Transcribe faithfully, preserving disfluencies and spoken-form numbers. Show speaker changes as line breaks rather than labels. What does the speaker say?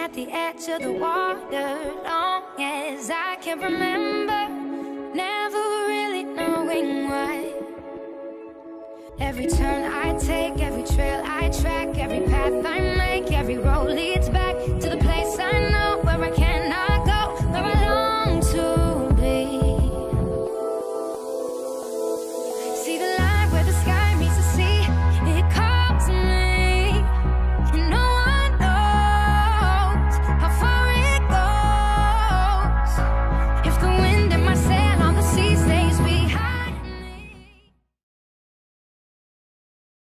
at the edge of the water, long as I can remember, never really knowing why. Every turn I take, every trail I track, every path I make, every road leads